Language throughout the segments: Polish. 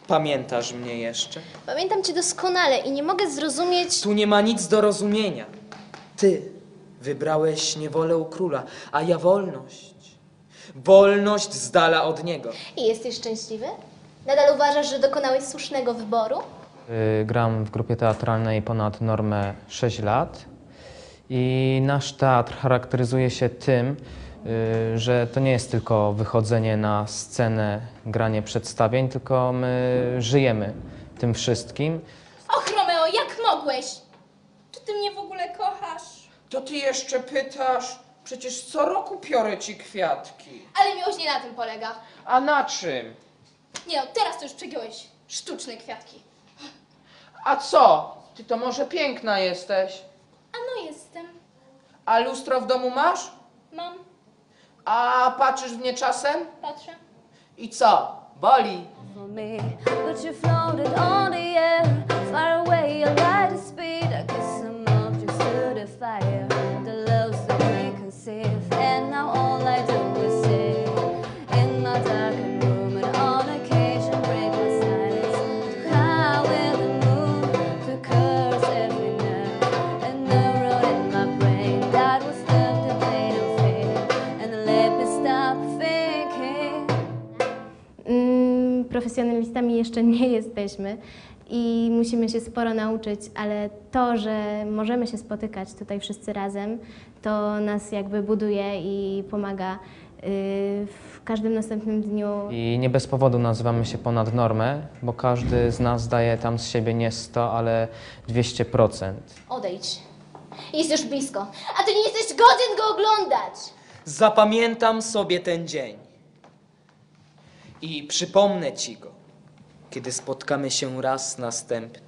Pamiętasz mnie jeszcze? Pamiętam cię doskonale i nie mogę zrozumieć... Tu nie ma nic do rozumienia. Ty wybrałeś niewolę u króla, a ja wolność. Wolność z dala od niego. I jesteś szczęśliwy? Nadal uważasz, że dokonałeś słusznego wyboru? Gram w grupie teatralnej ponad normę 6 lat i nasz teatr charakteryzuje się tym, że to nie jest tylko wychodzenie na scenę, granie przedstawień, tylko my żyjemy tym wszystkim. Och, Romeo, jak mogłeś? Czy ty mnie w ogóle kochasz? To ty jeszcze pytasz? Przecież co roku piorę ci kwiatki. Ale miłość nie na tym polega. A na czym? Nie no, teraz to już przegiąłeś. Sztuczne kwiatki. A co? Ty to może piękna jesteś. A no jestem. A lustro w domu masz? Mam. A patrzysz w nie czasem? Patrzę. I co? Boli. For me, but you floated on the air, far away, your light of speed. I guess some objects to the fire, the loves that we conceive, and now all I do is sit in my darkened room, and on occasion break my silence to howl in the moon, to curse every nerve and neuron in my brain that was left to bleed and fade, and let me stop thinking. Profesjonalistami jeszcze nie jesteśmy i musimy się sporo nauczyć, ale to, że możemy się spotykać tutaj wszyscy razem, to nas jakby buduje i pomaga w każdym następnym dniu. I nie bez powodu nazywamy się ponad normę, bo każdy z nas daje tam z siebie nie 100, ale 200%. Odejdź. Jest już blisko, a ty nie jesteś godzien go oglądać. Zapamiętam sobie ten dzień. I przypomnę ci go, kiedy spotkamy się raz następny.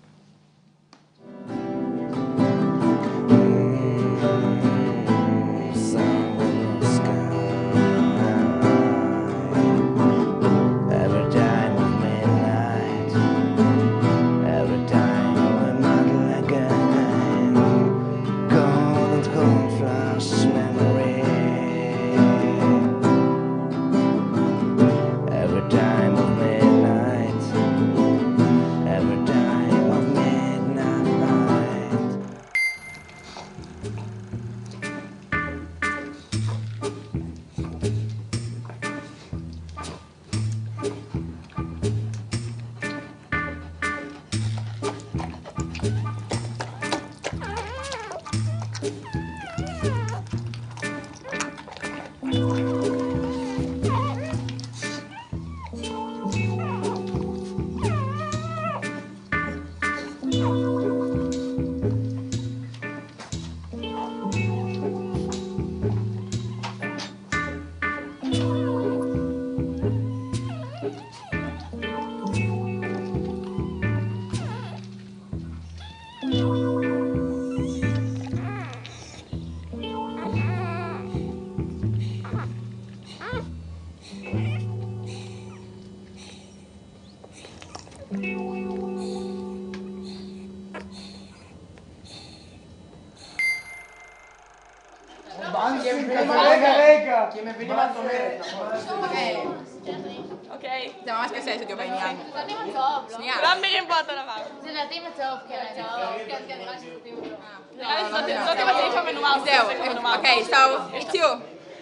אוקיי. זה ממש קשה, יש את יובל עניין. זה נראה טוב, לא? כולם נראים פה אותו דבר. זה נראים טוב, כן. כן, נראה לי שזאתים אותו. נראה לי שזאתים הסעיף המנומר. זהו, אוקיי, so, it's you.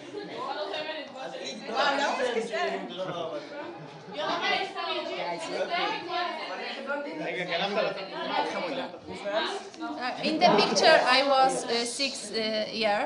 In the picture, I was 6 years.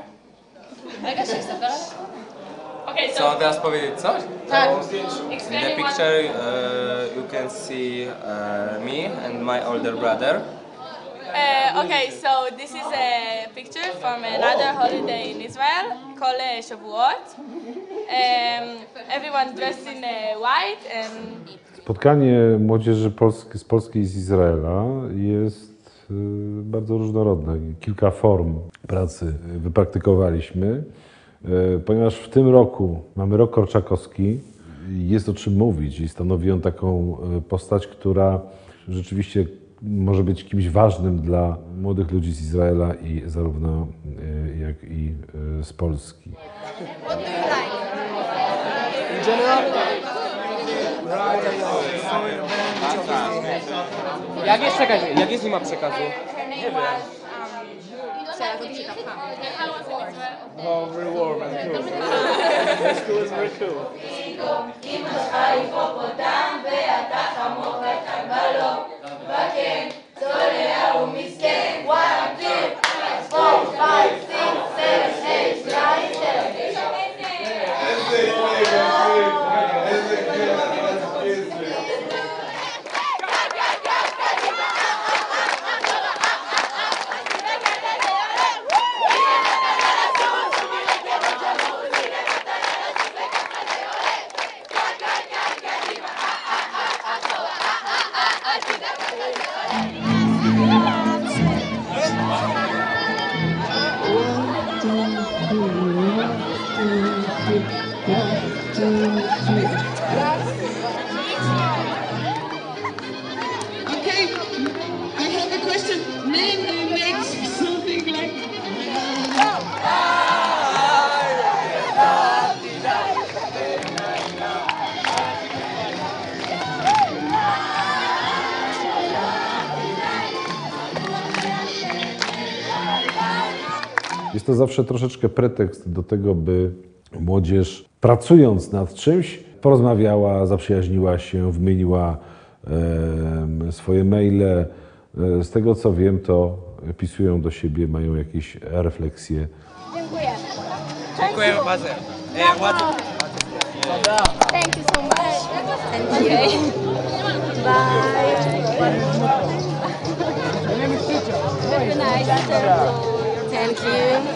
אוקיי, Co mam teraz powiedzieć coś? Tak. In the picture you can see me and my older brother. Okay, so this is a picture from another holiday in Israel called Shavuot. Everyone dressed in white and... Spotkanie młodzieży z Polski i z Izraela jest bardzo różnorodne. Kilka form pracy wypraktykowaliśmy. Ponieważ w tym roku mamy rok korczakowski, jest o czym mówić i stanowi on taką postać, która rzeczywiście może być kimś ważnym dla młodych ludzi z Izraela i zarówno jak i z Polski. In general, we Jak nie ma przekazu? Oh, very warm and cool. Very school is very cool. Okay, I have a question. Name the next something like. Jest to zawsze troszeczkę pretekst do tego, by młodzież, pracując nad czymś, porozmawiała, zaprzyjaźniła się, wymieniła swoje maile. Z tego co wiem, to pisują do siebie, mają jakieś refleksje. Dziękuję. Dziękuję bardzo. Thank you so much. Thank you. Bye. Very nice. Thank you.